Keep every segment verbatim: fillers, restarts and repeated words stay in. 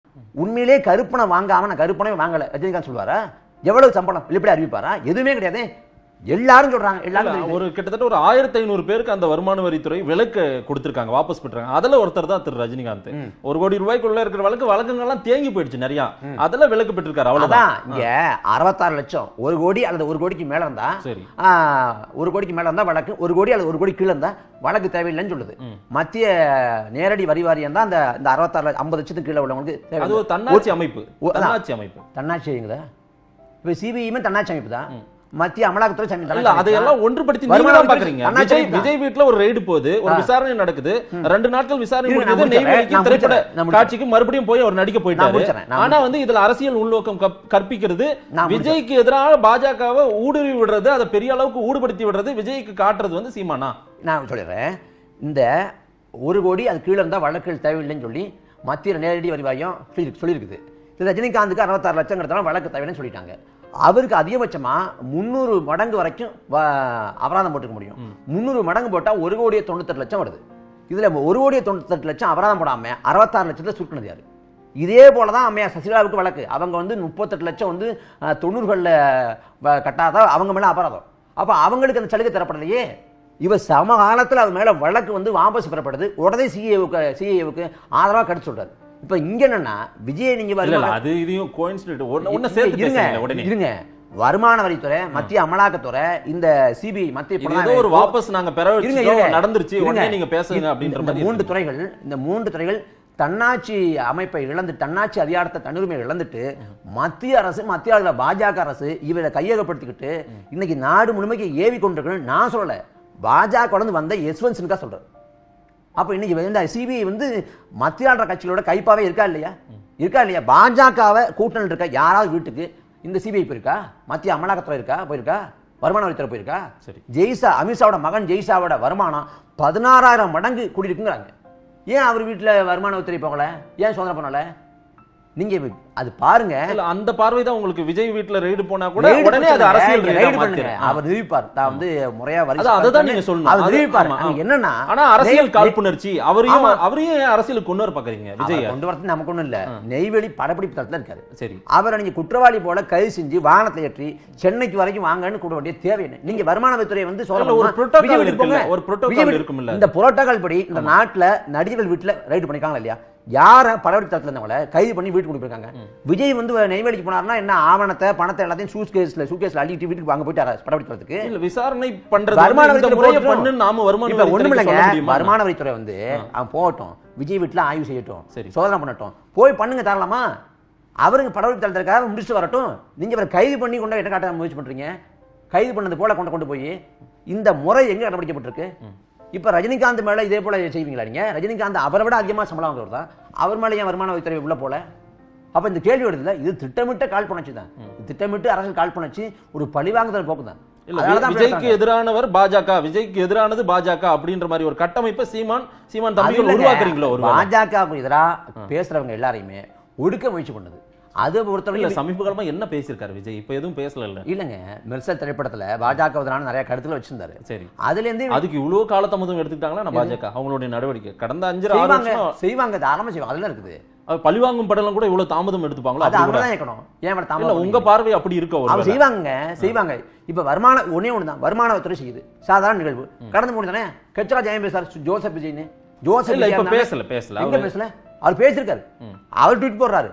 உண்மையிலே கருப்பனை வாங்காம நான் கருப்பனே வாங்கல ரஜினிகாந்த் சொல்லுவாரா? எவ்வளவு சம்பளம் வெளிப்படை அறிவிப்பாரா? எதுவுமே கிடையாது. எல்லாரும் சொல்றாங்க. எல்லாரும் ஒரு கிட்டத்தட்ட ஒரு ஆயிரத்தி ஐநூறு பேருக்கு அந்த வருமான வரித்துறை விலக்கு கொடுத்திருக்காங்க, வாபஸ் பெற்றாங்க. அதுல ஒருத்தர் தான் திரு ரஜினிகாந்த். ஒரு கோடி ரூபாய்க்குள்ள இருக்கிற வழக்கு வழக்குகள்லாம் தேங்கி போயிடுச்சு நிறைய. அதுல விலக்கு பெற்றிருக்காரு. அவ்வளவுதான். இங்க அறுபத்தாறு லட்சம் ஒரு கோடி அல்லது ஒரு கோடிக்கு மேல இருந்தா சரி, ஒரு கோடிக்கு மேல இருந்தா வழக்கு, ஒரு கோடி அல்லது ஒரு கோடி கீழே இருந்தா வழக்கு தேவையில்லைன்னு சொல்லுது. மத்திய நேரடி வரி வாரியம் தான் அந்த இந்த அறுபத்தாறு ஐம்பது லட்சத்துக்கு கீழே உள்ளவங்களுக்கு. அது ஒரு தன்னாட்சி அமைப்பு. தன்னாட்சி அமைப்பு தன்னாட்சிங்களா? இப்ப சிபிஐமே தன்னாட்சி அமைப்பு தான். மத்திய அமலாக்கத்துறை இல்ல, அதையெல்லாம் ஒன்றுபடுத்தி நீங்க தான் பாக்குறீங்க. விஜய் விஜய் வீட்ல ஒரு ரெய்டு போகுது, ஒரு விசாரணை நடக்குது, ரெண்டு நாட்கள் விசாரணை முடிஞ்சது. நெய்வேலிக்கு திரைப்பட காட்சிக்கு மறுபடியும் போய் அவர் நடிக்க போயிட்டாரு. ஆனா வந்து இதுல அரசியல் உள்நோக்கம் கற்பிக்கிறது, விஜய்க்கு எதிராக பாஜகவை ஊடுருவி விடுறது, அதை பெரிய அளவுக்கு ஊடுபடுத்தி விடுறது, விஜய்க்கு காட்டுறது வந்து சீமானா? நான் சொல்லிடுறேன். இந்த ஒரு கோடி அது கீழே இருந்தா வழக்குகள் தேவையில்லைன்னு சொல்லி மத்திய நேரடி வரி வாரியம் சொல்லியிருக்குது. ரஜினிகாந்துக்கு அறுபத்தாறு லட்சம் கிடைத்தாலும் வழக்கு தேவையில்லைன்னு சொல்லிட்டாங்க. அவருக்கு அதிகபட்சமா முன்னூறு மடங்கு வரைக்கும் அபராதம் போட்டுக்க முடியும். முன்னூறு மடங்கு போட்டா ஒரு கோடியே தொண்ணூத்தெட்டு லட்சம் வருது. இதுல ஒரு கோடியே தொண்ணூத்தெட்டு லட்சம் அபராதம் போடாம அறுபத்தாறு லட்சத்தை சுருக்கினது யாரு? இதே போலதான் அம்மையார் சசிகலாவுக்கு வழக்கு. அவங்க வந்து முப்பத்தெட்டு லட்சம் வந்து தொண்ணூறுகள்ல கட்டாத அவங்க மேல அபராதம். அப்ப அவங்களுக்கு அந்த சலுகை தரப்படலையே. இவ சம காலத்துல அது மேல வழக்கு வந்து வாபஸ் பெறப்படுது. உடனே சிஏவுக்கு சிஏவுக்கு ஆதரவா கடிச்சு சொல்றாரு. இப்ப இங்க என்னன்னா விஜய் நீங்க அது இதையும் கோயின்சிடென்ட் ஒண்ணு சேர்த்து பேசுங்க உடனே. இருங்க, வருமான வரித்துறை, மத்திய அமலாக்கத்துறை, இந்த சிபிஐ மத்திய ஏதோ ஒரு வாபஸ் நாங்க பெற வச்சிட்டோம் நடந்துருச்சு உடனே நீங்க பேசுங்க அப்படின்ற மாதிரி மூன்று துறைகள் இந்த மூன்று துறைகள் தன்னாட்சி அமைப்பை இழந்து தன்னாட்சி அதிகாரத்தை தன்னுரிமையை இழந்துட்டு மத்திய அரசு மத்திய பாஜக அரசு இவரை கையகப்படுத்திக்கிட்டு இன்னைக்கு நாடு முழுமைக்கு ஏவி கொண்டிருக்கணும். நான் சொல்லல, பாஜக வந்து வந்த யஸ்வந்த் சின்ஹா சொல்றேன். அப்ப இன்னைக்கு இந்த சிபிஐ வந்து மத்திய ஆளுநர் கட்சிகளோட கைப்பாவே இருக்கா இல்லையா? இருக்கா இல்லையா? பாஜகவை கூட்டணி இருக்க யாராவது வீட்டுக்கு இந்த சிபிஐ போயிருக்கா? மத்திய அமலாக்கத்துறை இருக்கா? போயிருக்கா? வருமான வரித்துறை போயிருக்கா? சரி, ஜெய்சா அமித்ஷாவோட மகன் ஜெய்சாவோட வருமானம் பதினாறாயிரம் மடங்கு கூடியிருக்குங்கிறாங்க. ஏன் அவர் வீட்டுல வருமான வரித்துறை போகல? ஏன் சோதனை பண்ணல? நீங்க அது பாருங்க. அந்த பார்வை தான் உங்களுக்கு. விஜய் வீட்ல ரெய்டு போனா கூட உடனே அது அரசியல் ரெய்டு பண்ணுங்க. அவர் நிரூபிப்பார். தான் வந்து முறையா வரி அததான் நீங்க சொல்லணும். அவர் நிரூபிப்பார். என்னன்னா ஆனா அரசியல் காழ்ப்புணர்ச்சி அவரையும் அவரையும் அரசியலுக்கு கொண்டு வர பாக்குறீங்க. விஜய் கொண்டு வரது நமக்கு ஒண்ணும் இல்ல. நெய்வேலி படப்பிடிப்பு தளத்துல இருக்காரு. சரி, அவரை நீங்க குற்றவாளி போல கைது செஞ்சு வாகனத்தை ஏற்றி சென்னைக்கு வரைக்கும் வாங்கன்னு கூட வேண்டிய தேவை என்ன? நீங்க வருமான வரித்துறை வந்து சொல்ல ஒரு புரோட்டோகால் இருக்குல்ல, ஒரு புரோட்டோகால் இருக்கும்ல. இந்த புரோட்டோகால் படி இந்த நாட்டுல நடிகர்கள் வீட்டுல ரைடு பண்ணிருக்காங்க இல்லையா? யார படப்பிடிப்பு தளத்துல இருந்தவங்கள கைது பண்ணி வீட்டுக்கு கொண்டு போயிருக்காங்க. விஜய் வந்து நெய்வேலிக்கு போனாருன்னா என்ன ஆவணத்தை பணத்தை எல்லாத்தையும் சூட்கேஸ்ல சூட்கேஸ்ல அள்ளிட்டு வீட்டுக்கு வாங்க போயிட்டாரா படப்பிடிக்கிறதுக்கு? இல்ல, விசாரணை பண்றது வருமான வரித்துறை பண்ணு நாம வருமான வரித்துறை ஒண்ணுமில்லைங்க. வருமான வரித்துறை வந்து அவன் போகட்டும், விஜய் வீட்டுல ஆய்வு செய்யட்டும், சோதனை பண்ணட்டும், போய் பண்ணுங்க தரலாமா? அவருக்கு படப்பிடிப்பு தளத்திற்காக முடிச்சுட்டு வரட்டும். நீங்க அவரை கைது பண்ணி கொண்டு என்ன காட்ட முயற்சி பண்றீங்க? கைது பண்ணது போல கொண்டு கொண்டு போய் இந்த முறை எங்க கடைபிடிக்கப்பட்டிருக்கு? இப்ப ரஜினிகாந்த் மேல இதே போல செய்வீங்களா நீங்க? ரஜினிகாந்த் அவரை விட அதிகமா சம்பளம் வாங்குறவர் தான். அவர் மேல ஏன் வருமான வரித்துறை உள்ள போல? அப்ப இந்த கேள்வி வருதுல, இது திட்டமிட்ட காழ்ப்புணர்ச்சி தான். திட்டமிட்டு அரசியல் காழ்ப்புணர்ச்சி ஒரு பழிவாங்குதல் போக்கு தான். விஜய்க்கு எதிரானவர் பாஜக, விஜய்க்கு எதிரானது பாஜக அப்படின்ற மாதிரி ஒரு கட்டமைப்பை சீமான் சீமான் தம்பிகள் உருவாக்குறீங்களோ? ஒரு பாஜகவுக்கு எதிராக பேசுறவங்க எல்லாரையுமே ஒடுக்க முயற்சி பண்ணுது. அது பொறுத்தவரை சமீப காலமா என்ன பேசியிருக்காரு விஜய்? இப்ப எதுவும் பேசல இல்ல? இல்லங்க, மெர்சல் திரைப்படத்துல பாஜக நிறைய கருத்துல வச்சிருந்தாரு. சரி, அதுல இருந்து அதுக்கு இவ்வளவு காலதாமதம் எடுத்துக்கிட்டாங்களா பாஜக? அவங்களுடைய நடவடிக்கை கடந்த அஞ்சு ஆறு வருஷம் செய்வாங்க, தாராளமா செய்வாங்க. அதெல்லாம் இருக்குது. பழிவாங்கும் படலம் கூட இவ்வளவு தாமதம் எடுத்துப்பாங்களா? அது அவங்க தான் கேட்கணும். ஏன் தாமதம்? உங்க பார்வை அப்படி இருக்க? அவங்க செய்வாங்க செய்வாங்க. இப்ப வருமான ஒன்னே ஒண்ணுதான், வருமான வரித்துறை செய்யுது. சாதாரண நிகழ்வு கடந்து மூணு தானே. கச்சரா ஜெயம் பேசார் ஜோசப் விஜய்னு. ஜோசப் இல்ல, இப்ப பேசல பேசல எங்க பேசல? அவர் பேசியிருக்காரு. அவர் ட்வீட் போடுறாரு.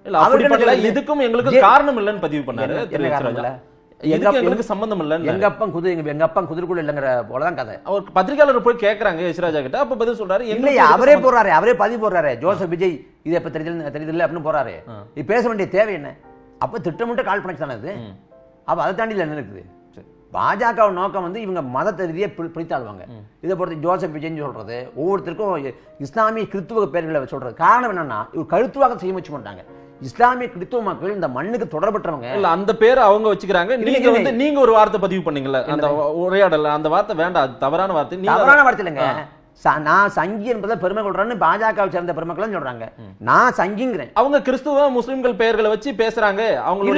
இதுக்கும் எங்களுக்கு காரணம் இல்லன்னு பதிவு பண்ணாரு. எங்களுக்கு சம்பந்தம் இல்ல, எங்க அப்பன் குதிரை எங்க அப்பன் குதிரைக்குள்ள இல்லங்கிற போலதான் கதை. அவர் பத்திரிகையாளர் போய் கேக்குறாங்க யஷ்ராஜா கிட்ட. அப்ப பதில் சொல்றாரு இல்லையா, அவரே போடுறாரு, அவரே பதிவு போடுறாரு. ஜோசப் விஜய் இது எப்ப தெரியுது தெரியுது அப்படின்னு போறாரு. இது பேச வேண்டிய தேவை என்ன? அப்ப திட்டமிட்ட காழ்ப்புணர்ச்சி தானே அது. அப்ப அதை தாண்டி என்ன இருக்குது? பாஜக நோக்கம் வந்து இவங்க மதத்தை ரீதியை பிரித்தாளுவாங்க. இதை பொறுத்து ஜோசப் விஜய்னு சொல்றது ஒவ்வொருத்தருக்கும் இஸ்லாமிய கிறித்துவ பேர்களை சொல்றது காரணம் என்னன்னா, இவர் கருத்துவாக செய்ய முயற்சி பண்றாங்க. இஸ்லாமிய கிறித்துவ மக்கள் இந்த மண்ணுக்கு தொடர்பற்றவங்க. இல்ல, அந்த பேரை அவங்க வச்சுக்கிறாங்க. நீங்க வந்து நீங்க ஒரு வார்த்தை பதிவு பண்ணீங்கல்ல அந்த உரையாடல, அந்த வார்த்தை வேண்டாம், அது தவறான வார்த்தை. தவறான வார்த்தை இல்லைங்க. நான் சங்கி என்பதை பெருமை கொள்றேன்னு பாஜகவை சேர்ந்த பெருமக்கள் சொல்றாங்க. நான் சங்கிங்கிறேன். அவங்க கிறிஸ்துவ முஸ்லிம்கள் பெயர்களை வச்சு பேசுறாங்க. அவங்களுடைய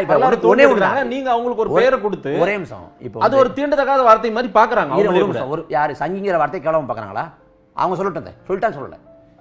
நீங்க அவங்களுக்கு ஒரு பெயரை கொடுத்து ஒரே நிமிஷம், இப்போ அது ஒரு தீண்டத்தகாத வார்த்தை மாதிரி பாக்குறாங்க. ஒரு யாரு சங்கிங்கிற வார்த்தை கேளவும் பாக்குறாங்களா? அவங்க சொல்லட்டும், சொல்லிட்டான்னு சொல்லல.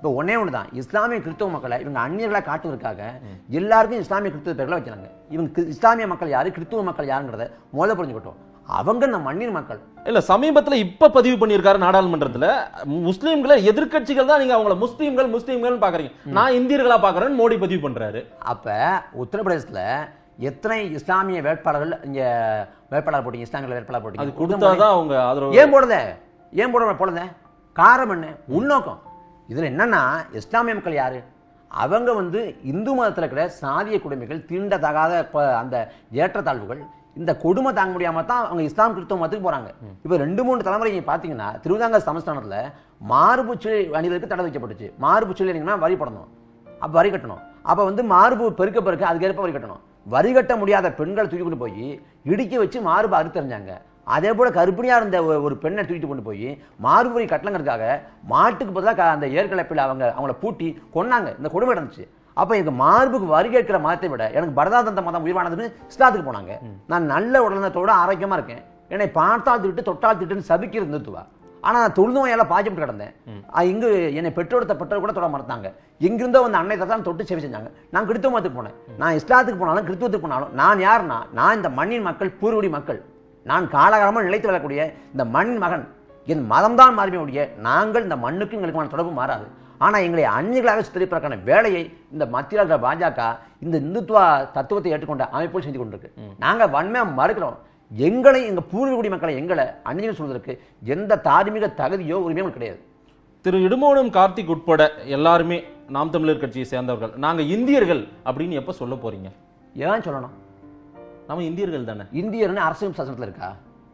இப்போ ஒன்னே ஒன்று தான், இஸ்லாமிய கிறிஸ்தவ மக்களை இவங்க அந்நியர்களாக காட்டுவதற்காக எல்லாருக்கும் இஸ்லாமிய கிறிஸ்தவ பேர்களை வச்சாங்க. இவங்க இஸ்லாமிய மக்கள் யாரு, கிறிஸ்துவ மக்கள் யாருங்கிறத முதல்ல புரிஞ்சுக்கிட்டோம். அவங்க நம்ம மண்ணின் மக்கள் இல்ல. சமீபத்துல இப்ப பதிவு பண்ணியிருக்காரு நாடாளுமன்றத்துல, முஸ்லீம்களை எதிர்க்கட்சிகள் தான் நீங்க அவங்கள முஸ்லீம்கள் முஸ்லீம்கள் பாக்குறீங்க, நான் இந்தியர்களா பாக்குறேன்னு மோடி பதிவு பண்றாரு. அப்ப உத்தரப்பிரதேசத்துல எத்தனை இஸ்லாமிய வேட்பாளர்கள் இங்க வேட்பாளர் போட்டீங்க, இஸ்லாமிய வேட்பாளர் போட்டீங்க, அது கொடுத்தாதான் அவங்க ஆதரவு. ஏன் போடுத ஏன் போட போடுத காரணம் என்ன, உள்நோக்கம். இதுல என்னன்னா இஸ்லாமிய மக்கள் யாரு, அவங்க வந்து இந்து மதத்தில் இருக்கிற சாதிய குடிமைகள், தீண்டத்தகாத அந்த ஏற்றத்தாழ்வுகள், இந்த கொடுமை தாங்க முடியாம தான் அவங்க இஸ்லாம் கிறிஸ்தவ மதத்துக்கு போறாங்க. இப்ப ரெண்டு மூணு தலைமுறை நீங்க பாத்தீங்கன்னா திருவிதாங்க சமஸ்தானத்துல மார்பு சீலை அணிவதற்கு தடை வைக்கப்பட்டுச்சு. மார்பு சீலை வரி படணும், அப்ப வரி கட்டணும். அப்ப வந்து மார்பு பெருக்க பெருக்க அதுக்கேற்ப வரி கட்டணும். வரி கட்ட முடியாத பெண்களை தூக்கி கொண்டு போய் இடிக்க வச்சு மார்பு அறுத்தறிஞ்சாங்க. அதே போல கர்ப்பிணியா இருந்த ஒரு பெண்ணை தூக்கிட்டு கொண்டு போய் மார்பு வரி கட்டலங்கிறதுக்காக மாட்டுக்கு பதிலாக அந்த ஏற்கலப்பில் அவங்க அவங்கள பூட்டி கொன்னாங்க. இந்த கொடுமை நடந்துச்சு. அப்ப எனக்கு மார்புக்கு வரி கேட்கிற மதத்தை விட எனக்கு பரதாதந்த மதம் உயிர்வானதுன்னு இஸ்லாத்துக்கு போனாங்க. நான் நல்ல உடல்நலத்தோட ஆரோக்கியமா இருக்கேன், என்னை பார்த்தால் திட்டு தொட்டால் திட்டுன்னு சபிக்கிறது இந்துத்துவா. ஆனா நான் தொழுநோயால பாஜிட்டு கிடந்தேன். இங்கு என்னை பெற்றோட பெற்றோர் கூட தொட மறுத்தாங்க. எங்கிருந்தோ வந்து அன்னை தான் தொட்டு சேவை செஞ்சாங்க. நான் கிறிஸ்துவ மதத்துக்கு போனேன். நான் இஸ்லாத்துக்கு போனாலும் கிறிஸ்துவத்துக்கு போனாலும் நான் யாருன்னா, நான் இந்த மண்ணின் மக்கள், பூர்வடி மக்கள். நான் காலகாலமாக நிலைத்து வரக்கூடிய இந்த மண் மகன். என் மதம் தான் மாறுமே ஒழிய நாங்கள் இந்த மண்ணுக்கும் எங்களுக்குமான தொடர்பு மாறாது. ஆனா எங்களை அந்நியர்களாக சித்தரிப்பதற்கான வேலையை இந்த மத்திய பாஜக இந்த இந்துத்துவ தத்துவத்தை ஏற்றுக்கொண்ட அமைப்புகள் செஞ்சு கொண்டிருக்கு. நாங்க வன்மையா மறுக்கிறோம். எங்களை எங்க பூர்வீகுடி மக்களை எங்களை அந்நியர்கள் சொல்வதற்கு எந்த தார்மீக தகுதியோ உரிமையும் கிடையாது. திரு இடுமோனும் கார்த்திக் உட்பட எல்லாருமே நாம் தமிழர் கட்சியை சேர்ந்தவர்கள், நாங்க இந்தியர்கள் அப்படின்னு எப்ப சொல்ல போறீங்க? ஏன் சொல்லணும்? நம்ம இந்தியர்கள் தானே. இந்தியர்னு அரசியல் சாசனத்துல இருக்கா?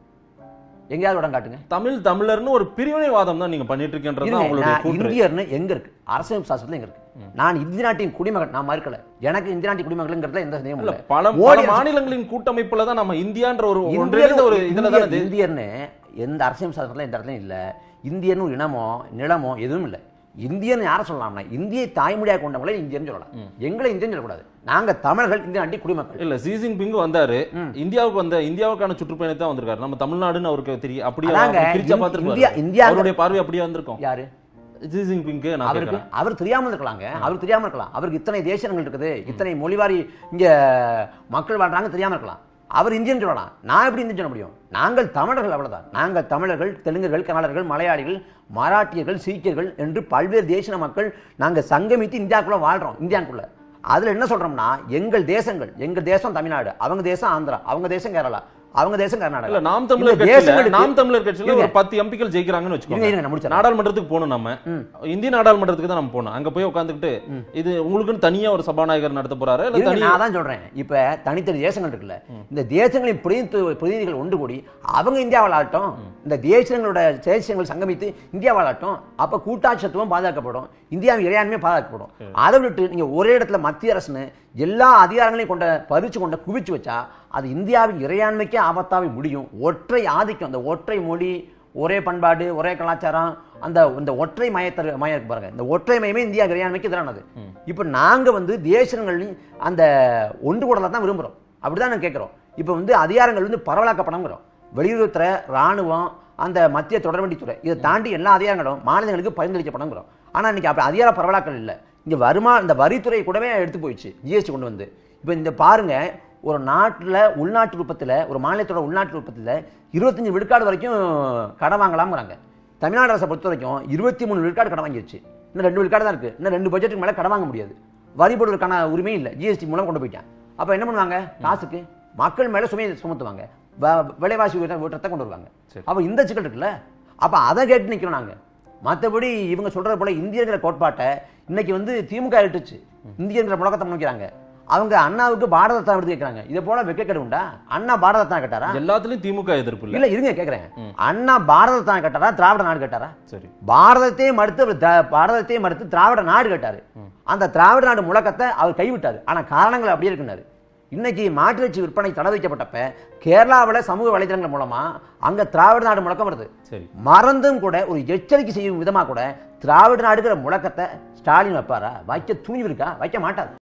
எங்கேயாவது இடம் காட்டுங்க. தமிழ் தமிழர்னு ஒரு பிரிவினைவாதம் தான் நீங்க பண்ணிட்டு இருக்கீங்கன்றது உங்களுடைய கூற்று. இந்தியர்னு எங்க இருக்கு? அரசியல் சாசனத்துல எங்க இருக்கு? நான் இந்திய நாட்டின் குடிமகன், நான் மறுக்கல. எனக்கு இந்திய நாட்டின் குடிமகன்ங்கிறதுல எந்த சந்தேகமும் இல்ல. பல மாநிலங்களின் கூட்டமைப்புல தான் நம்ம இந்தியான்ற ஒரு ஒரு இதுல தான் இந்தியர்னு எந்த அரசியல் சாசனத்துல எந்த இடத்துலயும் இல்ல. இந்தியன்னு இனமோ நிலமோ எதுவும் இல்லை. இந்தியன் யாரை சொல்லலாம்னா இந்தியை தாய்மொழியாக கொண்டவங்களே இந்தியன் சொல்லலாம். எங்களை இந்தியன் சொல்லக்கூடாது. நாங்க தமிழர்கள் இந்திய நாட்டின் குடிமக்கள். இல்ல, ஷி ஜின்பிங் வந்தாரு, இந்தியாவுக்கு வந்த இந்தியாவுக்கான சுற்றுப்பயணத்தை தான் வந்திருக்காரு. நம்ம தமிழ்நாடுன்னு அவருக்கு தெரியும். அப்படியே இந்தியா அவருடைய பார்வை அப்படியே வந்திருக்கோம். யாரு ஷி ஜின்பிங்? அவருக்கு அவர் தெரியாம இருக்கலாங்க. அவர் தெரியாம இருக்கலாம். அவருக்கு இத்தனை தேசங்கள் இருக்குது, இத்தனை மொழிவாரி இங்க மக்கள் வாழ்றாங்க, தெரியாம இருக்கலாம். அவர் இந்தியன் சொல்லலாம். நான் எப்படி இந்தியன் சொல்ல முடியும்? நாங்கள் தமிழர்கள், அவ்வளவுதான். நாங்கள் தமிழர்கள், தெலுங்கர்கள், கன்னடர்கள், மலையாளிகள், மராட்டியர்கள், சீக்கியர்கள் என்று பல்வேறு தேசிய மக்கள் நாங்கள் சங்கமித்து இந்தியாவுக்குள்ள வாழ்றோம். இந்தியாவுக்குள்ள அதுல என்ன சொல்றோம்னா, எங்கள் தேசங்கள், எங்க தேசம் தமிழ்நாடு, அவங்க தேசம் ஆந்திரா, அவங்க தேசம் கேரளா, அவங்க தேசம் கர்நாடகா. நாம் தமிழர் கட்சியில நாம் தமிழர் கட்சியில ஒரு பத்து எம்பிக்கள் ஜெயிக்கிறாங்கன்னு வச்சுக்கோங்க. நாடாளுமன்றத்துக்கு போகணும். நம்ம இந்திய நாடாளுமன்றத்துக்கு தான் நம்ம போகணும். அங்க போய் உட்காந்துக்கிட்டு இது உங்களுக்குன்னு தனியா ஒரு சபாநாயகர் நடத்த போறாரு. நான் தான் சொல்றேன். இப்ப தனித்தனி தேசங்கள் இருக்குல்ல, இந்த தேசங்களின் பிரதிநிதிகள் ஒன்று கூடி அவங்க இந்தியா வாழாட்டும், இந்த தேசங்களோட தேசியங்கள் சங்கமித்து இந்தியா வாழாட்டும். அப்ப கூட்டாட்சத்துவம் பாதுகாக்கப்படும், இந்தியாவின் இறையாண்மையும் பாதுகாக்கப்படும். அதை விட்டு நீங்க ஒரே இடத்துல மத்திய அரசுன்னு எல்லா அதிகாரங்களையும் கொண்ட பறிச்சு கொண்ட குவிச்சு வச்சா அது இந்தியாவின் இறையாண்மைக்கே ஆபத்தாவே முடியும். ஒற்றை ஆதிக்கம், அந்த ஒற்றை மொழி, ஒரே பண்பாடு, ஒரே கலாச்சாரம், அந்த இந்த ஒற்றை மயத்த மயம் பாருங்க, இந்த ஒற்றை மயமே இந்தியா இறையாண்மைக்கு எதிரானது. இப்ப நாங்க வந்து தேசங்களின் அந்த ஒன்று கூடல தான் விரும்புறோம். அப்படிதான் நான் கேட்கிறோம். இப்ப வந்து அதிகாரங்கள் வந்து பரவலாக்கப்படங்கிறோம். வெளியுறவுத்துறை, ராணுவம், அந்த மத்திய தொடர்வண்டித்துறை, இதை தாண்டி எல்லா அதிகாரங்களும் மாநிலங்களுக்கு பரிந்துரைக்கப்படங்கிறோம். ஆனா இன்னைக்கு அப்ப அதிகார பரவலாக்கல் இல்லை. இங்க வருமா இந்த வரித்துறை கூடவே எடுத்து போயிடுச்சு, ஜிஎஸ்டி கொண்டு வந்து. இப்ப இந்த பாருங்க, ஒரு நாட்டுல உள்நாட்டு உற்பத்தியில, ஒரு மாநிலத்தோட உள்நாட்டு உற்பத்தியில இருபத்தஞ்சு விழுக்காடு வரைக்கும் கடன் வாங்கலாம்ங்கிறாங்க. தமிழ்நாடு அரசை பொறுத்த வரைக்கும் இருபத்தி மூணு விழுக்காடு கடன் வாங்கிடுச்சு. இன்னும் ரெண்டு விழுக்காடு தான் இருக்கு. இன்னும் ரெண்டு பட்ஜெட்டுக்கு மேல கடன் வாங்க முடியாது. வரி போடுவதற்கான உரிமை இல்லை, ஜிஎஸ்டி மூலம் கொண்டு போயிட்டேன். அப்ப என்ன பண்ணுவாங்க? காசுக்கு மக்கள் மேல சுமையை சுமத்துவாங்க, விலைவாசி உயர்த்தத்தை கொண்டு வருவாங்க. அப்ப இந்த சிக்கல் இருக்குல்ல, அப்ப அதை கேட்டு நிக்கிறோம் நாங்க. மற்றபடி இவங்க சொல்றது போல இந்தியங்கிற கோட்பாட்டை இன்னைக்கு வந்து திமுக எடுத்துச்சு. இந்தியங்கிற முழக்கத்தை முன்வைக்கிறாங்க. அவங்க அண்ணாவுக்கு பாரத ரத்னா விருது கேட்கறாங்க. இதை போல வெக்கக்கேடு உண்டா? அண்ணா பாரத ரத்னா கேட்டாரா? எல்லாத்துலயும் திமுக எதிர்ப்பு இல்ல. இல்ல இருங்க கேக்குறேன். அண்ணா பாரத ரத்னா கேட்டாரா, திராவிட நாடு கேட்டாரா? சரி, பாரதத்தையே மறுத்து பாரதத்தையே மறுத்து திராவிட நாடு கேட்டாரு. அந்த திராவிட நாடு முழக்கத்தை அவர் கைவிட்டாரு. ஆனா காரணங்கள் அப்படியே இருக்குன்னாரு. இன்னைக்கு மாட்டிறைச்சி விற்பனை தடை வைக்கப்பட்டப்ப கேரளாவில் சமூக வலைதளங்கள் மூலமா அங்க திராவிட நாடு முழக்கம் வருது. மறந்தும் கூட ஒரு எச்சரிக்கை செய்யும் விதமா கூட திராவிட நாடுங்கிற முழக்கத்தை ஸ்டாலின் வைப்பாரா? வைக்க துணிவு இருக்கா? வைக்க மாட்டார்.